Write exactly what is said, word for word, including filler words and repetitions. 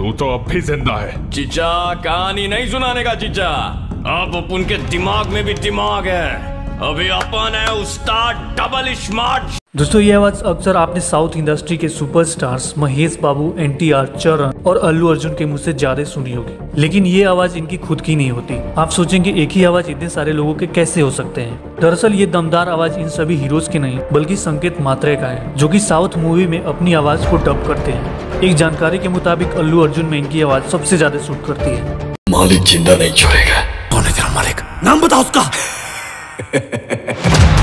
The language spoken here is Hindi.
तू तो अब भी जिंदा है। जीजा कहानी नहीं सुनाने का जीजा, अब अपन के दिमाग में भी दिमाग है। अभी अपन है उस्ताद डबल स्मार्ट। दोस्तों ये आवाज अक्सर आपने साउथ इंडस्ट्री के superstars Mahesh Babu, N T R, Charan और अल्लू अर्जुन के मुंह से ज्यादा सुनी होगी, लेकिन ये आवाज इनकी खुद की नहीं होती। आप सोचेंगे एक ही आवाज इतने सारे लोगों के कैसे हो सकते हैं। दरअसल ये दमदार आवाज इन सभी हीरोज के नहीं बल्कि संकेत मात्रे का है, जो कि साउथ मूवी में अपनी आवाज को डब करते हैं। एक जानकारी के मुताबिक अल्लू अर्जुन में इनकी आवाज सबसे ज्यादा सूट करती है। मालिक जिंदा नहीं छोड़ेगा। कौन है तेरा मालिक? नाम बताओ उसका।